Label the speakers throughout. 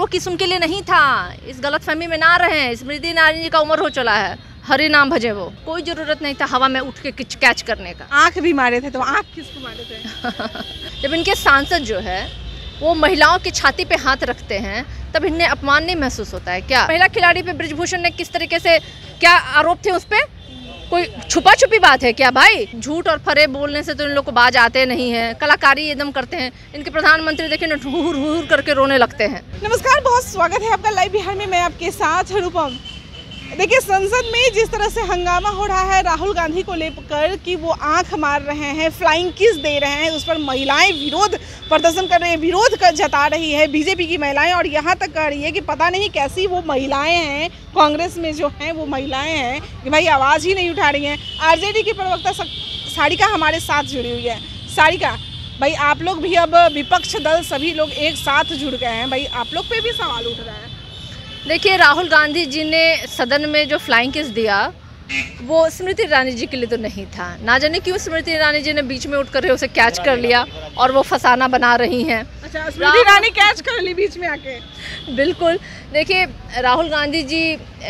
Speaker 1: किस उनके लिए नहीं था। इस गलतफहमी में ना रहें। स्मृति ईरानी जी का उम्र हो चला है, हरि नाम भजे वो। कोई जरूरत नहीं था हवा में उठ के कैच करने का।
Speaker 2: आंख भी मारे थे, तो आंख किसको मारे थे?
Speaker 1: जब इनके सांसद जो है वो महिलाओं की छाती पे हाथ रखते हैं तब इन्हें अपमान नहीं महसूस होता है क्या? महिला खिलाड़ी पे ब्रिजभूषण ने किस तरीके से क्या आरोप थे उस पे? कोई छुपा छुपी बात है क्या भाई? झूठ और फरेब बोलने से तो इन लोग को बाज आते नहीं है। कलाकारी एकदम करते हैं। इनके प्रधानमंत्री देखे ना हुर हुर करके रोने लगते हैं।
Speaker 2: नमस्कार, बहुत स्वागत है आपका लाइव बिहार में। मैं आपके साथ रूपम। देखिए, संसद में जिस तरह से हंगामा हो रहा है राहुल गांधी को लेकर कि वो आंख मार रहे हैं, फ्लाइंग किस दे रहे हैं, उस पर महिलाएं विरोध प्रदर्शन कर रही है, विरोध जता रही है बीजेपी की महिलाएं। और यहाँ तक कह रही है कि पता नहीं कैसी वो महिलाएं हैं कांग्रेस में जो हैं वो महिलाएं हैं कि भाई आवाज़ ही नहीं उठा रही हैं। आरजेडी की प्रवक्ता सारिका हमारे साथ जुड़ी हुई है। सारिका भाई, आप लोग भी अब विपक्ष दल सभी लोग एक साथ जुड़ गए हैं, भाई आप लोग पे भी सवाल उठ रहा है।
Speaker 1: देखिए, राहुल गांधी जी ने सदन में जो फ्लाइंग किस दिया वो स्मृति ईरानी जी के लिए तो नहीं था। ना जाने क्यों स्मृति ईरानी जी ने बीच में उठकर उसे कैच कर लिया और वो फसाना बना रही हैं।
Speaker 2: अच्छा, स्मृति ईरानी कैच कर ली बीच में आके?
Speaker 1: बिल्कुल। देखिए, राहुल गांधी जी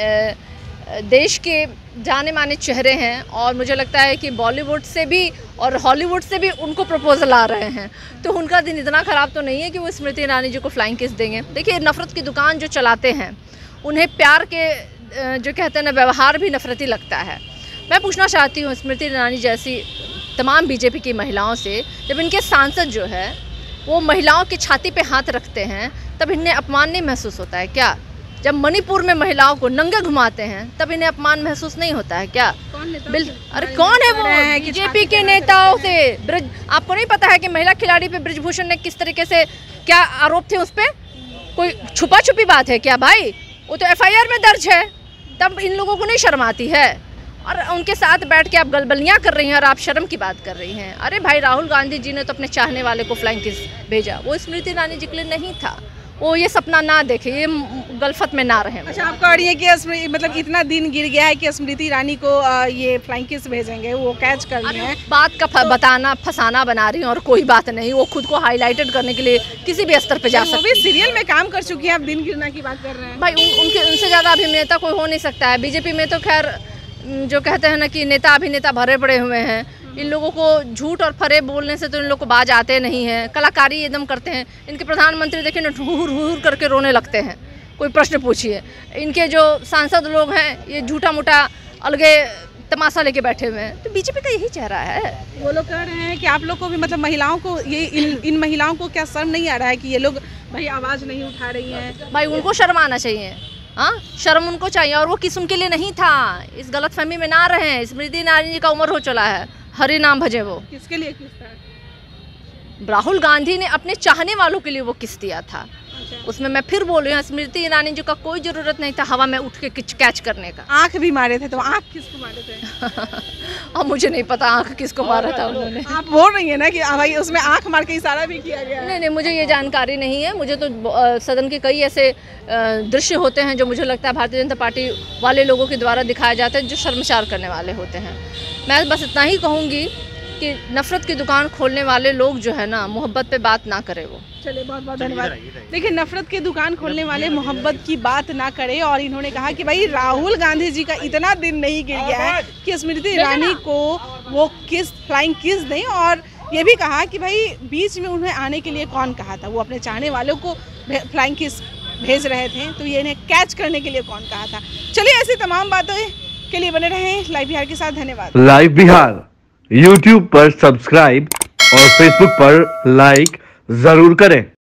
Speaker 1: देश के जाने माने चेहरे हैं और मुझे लगता है कि बॉलीवुड से भी और हॉलीवुड से भी उनको प्रपोजल आ रहे हैं, तो उनका दिन इतना ख़राब तो नहीं है कि वो स्मृति ईरानी जी को फ्लाइंग किस देंगे। देखिए, नफ़रत की दुकान जो चलाते हैं उन्हें प्यार के जो कहते हैं ना व्यवहार भी नफरती लगता है। मैं पूछना चाहती हूँ स्मृति ईरानी जैसी तमाम बीजेपी की महिलाओं से, जब इनके सांसद जो है वो महिलाओं की छाती पे हाथ रखते हैं तब इन्हें अपमान नहीं महसूस होता है क्या? जब मणिपुर में महिलाओं को नंगे घुमाते हैं तब इन्हें अपमान महसूस नहीं होता है क्या? अरे कौन है वो? बीजेपी के नेताओं से आपको नहीं पता है कि महिला खिलाड़ी पे ब्रिजभूषण ने किस तरीके से क्या आरोप थे उस पे? कोई छुपा छुपी बात है क्या भाई? वो तो एफआईआर में दर्ज है, तब इन लोगों को नहीं शर्म आती है और उनके साथ बैठ के आप गलबलियाँ कर रही हैं और आप शर्म की बात कर रही हैं। अरे भाई, राहुल गांधी जी ने तो अपने चाहने वाले को फ्लाइंग किस भेजा, वो स्मृति ईरानी जी के लिए नहीं था। वो ये सपना ना देखे, ये गलफत में ना रहे।
Speaker 2: अच्छा, आप कह रही है कि मतलब इतना दिन गिर गया है कि स्मृति ईरानी को ये फ्लाइंग किस भेजेंगे, वो कैच कर रही हैं।
Speaker 1: बात का बताना फसाना बना रही हैं और कोई बात नहीं। वो खुद को हाईलाइटेड करने के लिए किसी भी स्तर पे जा सकती है।
Speaker 2: वो भी सीरियल में काम कर चुकी है, आप दिन गिरना की बात कर रहे हैं।
Speaker 1: भाई, उनसे ज़्यादा अभिनेता कोई हो नहीं सकता है। बीजेपी में तो खैर जो कहते हैं ना कि नेता अभिनेता भरे पड़े हुए हैं। इन लोगों को झूठ और फरेब बोलने से तो इन लोग को बाज आते नहीं हैं। कलाकारी एकदम करते हैं। इनके प्रधानमंत्री देखे ना हुर हुर करके रोने लगते हैं। कोई प्रश्न पूछिए। इनके जो सांसद लोग हैं ये झूठा मूठा अलगे तमाशा लेके बैठे हुए हैं। तो बीजेपी का यही चेहरा है।
Speaker 2: वो लोग कह रहे हैं कि आप लोग को भी मतलब महिलाओं को ये इन महिलाओं को क्या शर्म नहीं आ रहा है कि ये लोग भाई आवाज़ नहीं उठा रही हैं?
Speaker 1: भाई, उनको शर्म आना चाहिए। हाँ, शर्म उनको चाहिए और वो किस उनके लिए नहीं था। इस गलतफहमी में ना रहें। स्मृति ईरानी जी का उम्र हो चला है, हरि नाम भजे वो।
Speaker 2: किसके लिए किस था?
Speaker 1: राहुल गांधी ने अपने चाहने वालों के लिए वो किस दिया था। उसमें मैं फिर बोल रही हूँ, स्मृति ईरानी जी का कोई जरूरत नहीं था हवा में उठ के कैच करने का।
Speaker 2: आंख भी मारे थे, तो आंख किसको मारे थे?
Speaker 1: अब मुझे नहीं पता आंख किसको मारा था उन्होंने।
Speaker 2: आप बोल रही है ना कि भाई उसमें आंख मार के इशारा भी किया गया है।
Speaker 1: नहीं, मुझे ये जानकारी नहीं है। मुझे तो सदन के कई ऐसे दृश्य होते हैं जो मुझे लगता है भारतीय जनता पार्टी वाले लोगों के द्वारा दिखाए जाते हैं जो शर्मसार करने वाले होते हैं। मैं बस इतना ही कहूँगी कि नफरत की दुकान खोलने वाले लोग जो है ना, मोहब्बत पे बात ना करे वो।
Speaker 2: चलिए, बहुत बहुत धन्यवाद। देखिए, नफरत की दुकान खोलने वाले मोहब्बत की बात ना करे। और इन्होंने कहा कि भाई राहुल गांधी जी का इतना दिन नहीं गिर गया है कि स्मृति ईरानी को वो फ्लाइंग किस दें। और ये भी कहा कि भाई बीच में उन्हें आने के लिए कौन कहा था? वो अपने चाहने वालों को फ्लाइंग किस भेज रहे थे, तो ये इन्हें कैच करने के लिए कौन कहा था? चलिए, ऐसी तमाम बातों के लिए बने रहें लाइव बिहार के साथ। धन्यवाद।
Speaker 3: लाइव बिहार YouTube पर सब्सक्राइब और Facebook पर लाइक जरूर करें।